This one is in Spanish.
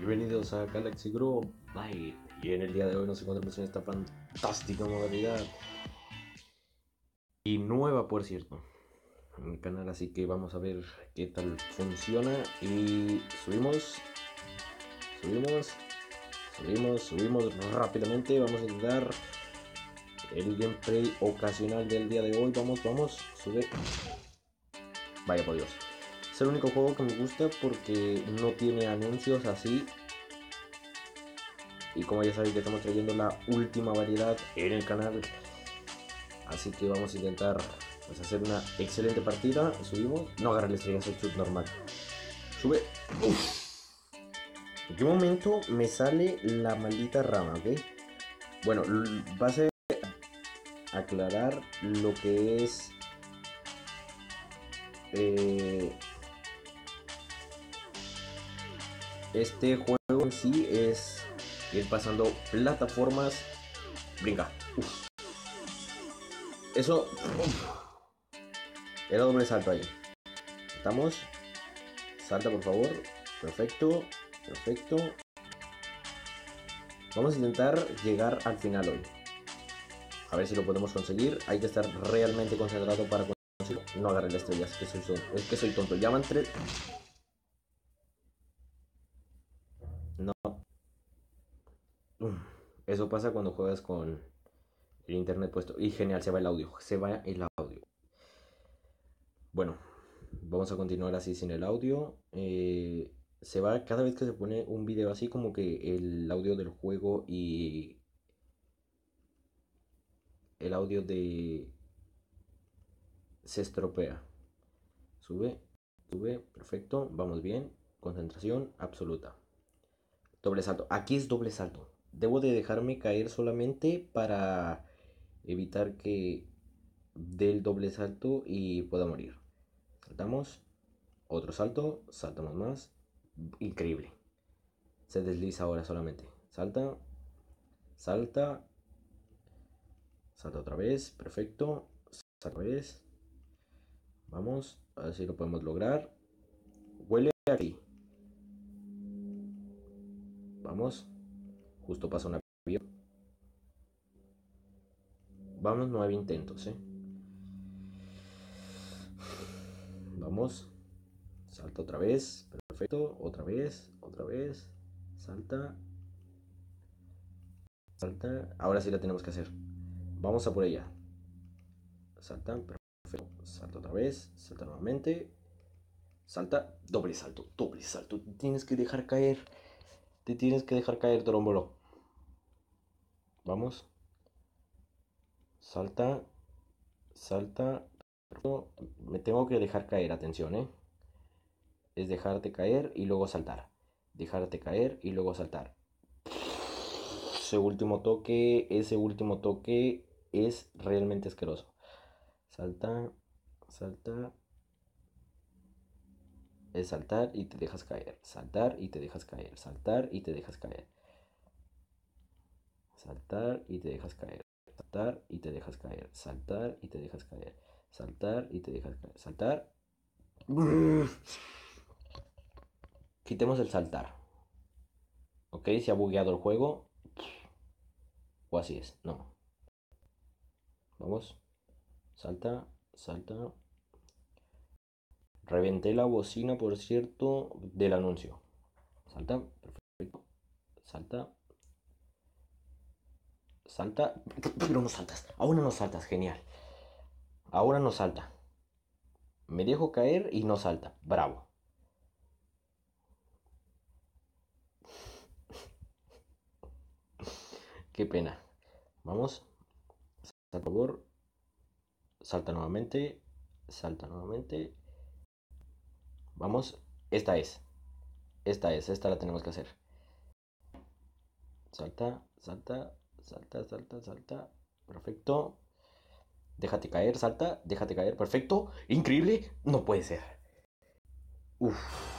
Bienvenidos a Galaxy Group Live. Y en el día de hoy nos encontramos en esta fantástica modalidad y nueva, por cierto, en el canal, así que vamos a ver qué tal funciona. Y subimos rápidamente. Vamos a intentar el gameplay ocasional del día de hoy. Vamos, sube. Vaya por Dios. Es el único juego que me gusta porque no tiene anuncios así. Y como ya sabéis que estamos trayendo la última variedad en el canal, así que vamos a intentar pues, hacer una excelente partida. Subimos, no agarra la estrella, soy chut normal. Sube. Uf. ¿En qué momento me sale la maldita rama, ok? Bueno, va a ser aclarar lo que es este juego en sí. Es ir pasando plataformas. Brinca. Uf. Eso. Uf. Era doble salto ahí. Estamos. Salta, por favor. Perfecto. Perfecto. Vamos a intentar llegar al final hoy. A ver si lo podemos conseguir. Hay que estar realmente concentrado para conseguirlo. No agarré la estrella, es que soy tonto. Ya van 3. No. Eso pasa cuando juegas con el internet puesto. Y genial, se va el audio. Se va el audio. Bueno, vamos a continuar así sin el audio. Se va cada vez que se pone un video así, como que el audio del juego y el audio de se estropea. Sube, perfecto, vamos bien. Concentración absoluta. Doble salto. Aquí es doble salto. Debo de dejarme caer solamente para evitar que dé el doble salto y pueda morir. Saltamos. Otro salto. Saltamos más. Increíble. Se desliza ahora solamente. Salta. Salta. Salta otra vez. Perfecto. Salta otra vez. Vamos. A ver si lo podemos lograr. Huele aquí. Vamos. Justo pasa un avión. Vamos, 9 intentos, Vamos. Salta otra vez. Perfecto. Otra vez. Otra vez. Salta. Salta. Ahora sí la tenemos que hacer. Vamos a por ella. Salta. Perfecto. Salta otra vez. Salta nuevamente. Salta. Doble salto. Doble salto. Te tienes que dejar caer. Te tienes que dejar caer, trombolo. Vamos. Salta. Salta. Perfecto. Me tengo que dejar caer. Atención, Es dejarte caer y luego saltar. Dejarte caer y luego saltar. Ese último toque es realmente asqueroso. Salta, salta. Es saltar y te dejas caer. Saltar y te dejas caer. Saltar y te dejas caer. Saltar y te dejas caer. Saltar y te dejas caer. Saltar y te dejas caer. Saltar y te dejas caer. Saltar. Quitemos el saltar. Ok, se ha bugueado el juego. O así es. No. Vamos. Salta. Salta. Reventé la bocina, por cierto, del anuncio. Salta. Perfecto. Salta. Salta. Pero no saltas. Ahora no saltas. Genial. Ahora no salta. Me dejo caer y no salta. Bravo. Qué pena. Vamos. Salta, por favor. Salta nuevamente. Salta nuevamente. Vamos. Esta es. Esta la tenemos que hacer. Salta, salta, salta, salta, salta. Perfecto. Déjate caer, salta, déjate caer. Perfecto. Increíble. No puede ser. Uf.